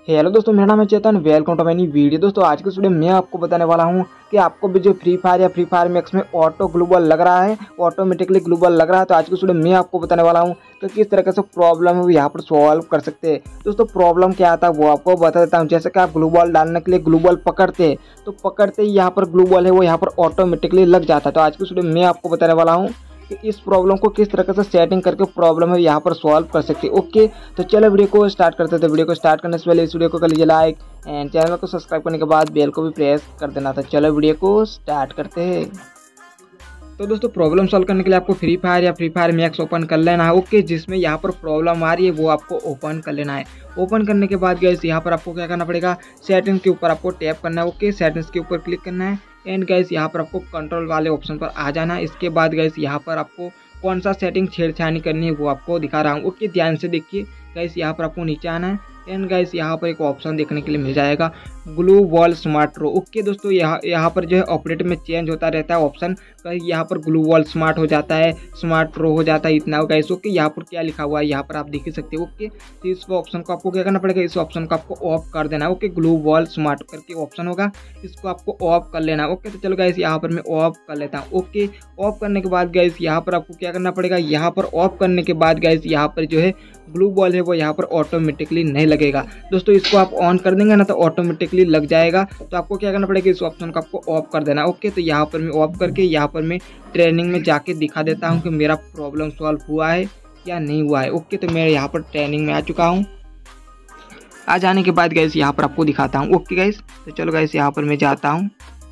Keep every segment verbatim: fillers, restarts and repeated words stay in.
Hello दोस्तों, मेरा नाम है Chetan. Welcome to my new video. दोस्तों आज की वीडियो में आपको बताने वाला हूं कि आपको भी जो फ्री फायर या फ्री फायर मैक्स में ऑटो ग्लोबल लग रहा है, ऑटोमेटिकली ग्लोबल लग रहा है, तो आज की वीडियो में आपको बताने वाला हूं कि किस तरीके से प्रॉब्लम है वो यहाँ पर सॉल्व कर सकते हैं। दोस्तों प्रॉब्लम क्या आता है वो आपको बता देता हूँ। जैसे कि आप ग्लोबल डालने के लिए ग्लोबल पकड़ते हैं तो पकड़ते ही यहाँ पर ग्लोबल है वो यहाँ पर ऑटोमेटिकली लग जाता है। तो आज की वीडियो में आपको बताने वाला हूँ कि इस प्रॉब्लम को किस तरह से सेटिंग करके प्रॉब्लम है यहाँ पर सॉल्व कर सकते हैं। ओके, तो चलो वीडियो को स्टार्ट करते थे। वीडियो को स्टार्ट करने से पहले इस वीडियो को कर लीजिए लाइक एंड चैनल को सब्सक्राइब करने के बाद बेल को भी प्रेस कर देना था। चलो वीडियो को स्टार्ट करते हैं। तो दोस्तों प्रॉब्लम सॉल्व करने के लिए आपको फ्री फायर या फ्री फायर मैक्स ओपन कर लेना है। ओके, जिसमें यहाँ पर प्रॉब्लम आ रही है वो आपको ओपन कर लेना है। ओपन करने के बाद गाइस यहाँ पर आपको क्या करना पड़ेगा, सेटिंग्स के ऊपर आपको टैप करना है। ओके, सेटिंग्स के ऊपर क्लिक करना है एंड गाइस यहाँ पर आपको कंट्रोल वाले ऑप्शन पर आ जाना है। इसके बाद गाइस यहाँ पर आपको कौन सा सेटिंग छेड़छाड़ी करनी है वो आपको दिखा रहा हूँ। ओके, ध्यान से देखिए गाइस, यहाँ पर आपको नीचे आना है एंड गाइस यहाँ पर एक ऑप्शन देखने के लिए मिल जाएगा gloo wall smart throw. Okay दोस्तों, यहाँ यहाँ पर जो है ऑपरेटर में चेंज होता रहता है ऑप्शन, कहीं यहाँ पर ग्लू वॉल स्मार्ट हो जाता है, स्मार्ट रो हो जाता है, इतना गाइस। ओके, यहाँ पर क्या लिखा हुआ है यहाँ पर आप देख ही सकते हो। ओके, तो इस ऑप्शन को आपको क्या करना पड़ेगा, इस ऑप्शन को आपको ऑफ कर देना है। ओके, ग्लू वॉल स्मार्ट करके ऑप्शन होगा, इसको आपको ऑफ कर लेना है। ओके, तो चलो गाइस यहाँ पर मैं ऑफ कर लेता हूँ। ओके, ऑफ करने के बाद गाइस यहाँ पर आपको क्या करना पड़ेगा, यहाँ पर ऑफ करने के बाद गाइस यहाँ पर जो है ग्लू बॉल है वो यहाँ पर ऑटोमेटिकली नहीं लगेगा। दोस्तों इसको आप ऑन कर देंगे ना तो ऑटोमेटिकली लग जाएगा। तो आपको क्या करना पड़ेगा, इस ऑप्शन को आपको ऑफ कर देना। ओके, तो यहाँ पर मैं ऑफ करके यहाँ पर मैं ट्रेनिंग में जाके दिखा देता हूँ कि मेरा प्रॉब्लम सॉल्व हुआ है या नहीं हुआ है। ओके, तो मैं यहाँ पर ट्रेनिंग में आ चुका हूँ। आ जाने के बाद गाइस यहाँ पर आपको दिखाता हूँ। ओके गाइस, तो चलो गाइस यहाँ पर मैं जाता हूँ।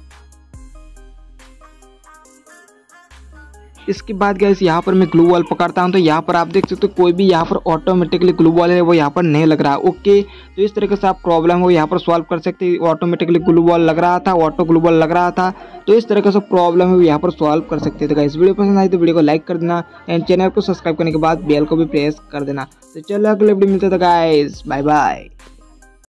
इसके बाद गाइस यहाँ पर मैं ग्लू वॉल पकड़ता हूँ तो यहाँ पर आप देख सकते हो कोई भी यहाँ पर ऑटोमेटिकली ग्लू वॉल है वो यहाँ पर नहीं लग रहा। ओके, तो इस तरीके से आप प्रॉब्लम हो यहाँ पर सॉल्व कर सकते हैं। ऑटोमेटिकली ग्लू वॉल लग रहा था, ऑटो ग्लू वॉल लग रहा था, तो इस तरीके से प्रॉब्लम है यहाँ पर सॉल्व कर सकते थे। गाइस वीडियो पसंद आई तो वीडियो को लाइक कर देना एंड चैनल को सब्सक्राइब करने के बाद बेल को भी प्रेस कर देना। तो चलो अगले वीडियो मिलते थे गाइस, बाय बाय।